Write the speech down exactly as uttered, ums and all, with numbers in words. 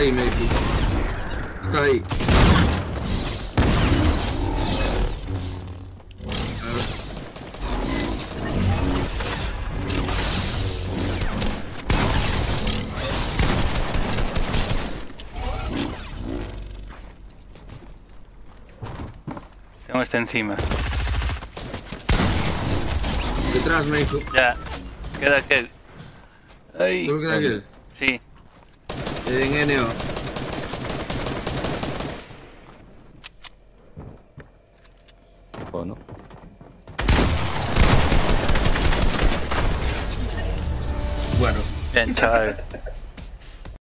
ahí, me dijo. Está ahí. Tengo este encima. Detrás, me dijo. Ya. Queda aquel. Ay. ¿Solo queda aquel? Sí. En N O. Bueno. Bueno. Bien, chaval.